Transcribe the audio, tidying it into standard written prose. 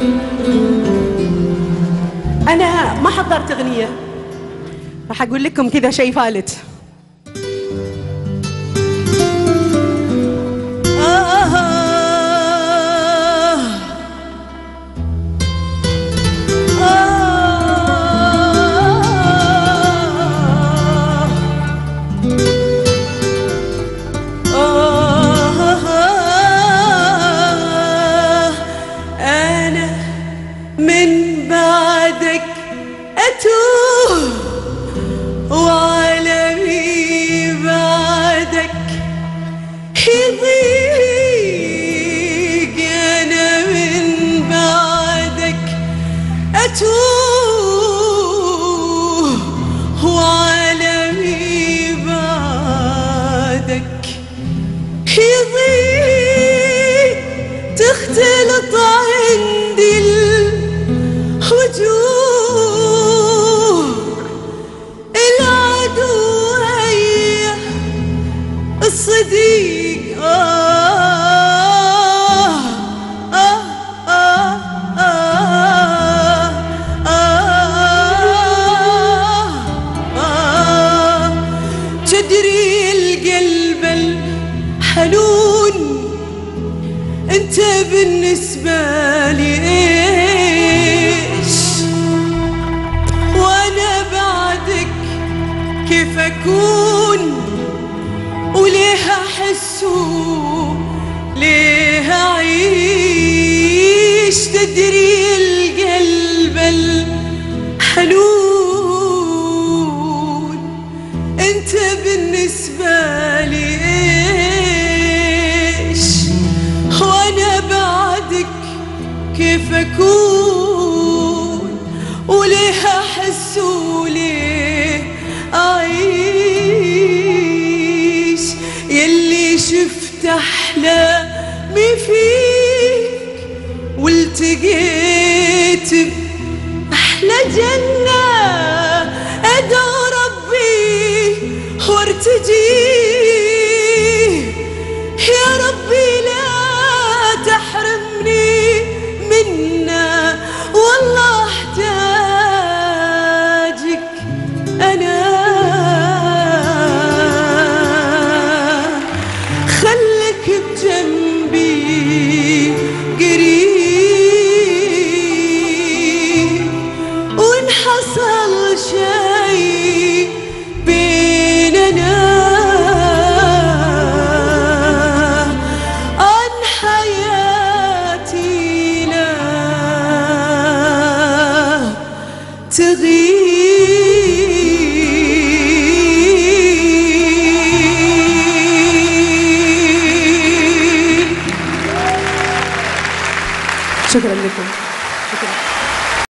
أنا ما حضرت أغنية، راح أقول لكم كذا شيء فالت. أنا من بعدك أتوه وعالمي بعدك يضيق، أنا من بعدك أتوه وعالمي بعدك يضيق، تختلط عندي الوجوه، العدو هيا الصديق تدري القلب الحنون انت بالنسبة لي ايش، وانا بعدك كيف اكون، وليه احس وليه اعيش. تدري القلب الحنون انت بالنسبة لي ايش، وانا بعدك كيف اكون، وليه احس وليه اعيش. يلي شفت احلامي فيك والتقيت باحلى جنة، ادعو ربي وارتجيه، يا ربي لا تحرمني منا، والله احتاجك انا. خلك بجنبي قريب، وان حصل شيء بيننا عن حياتي لا تغيب. شكرا لكم. شكرا.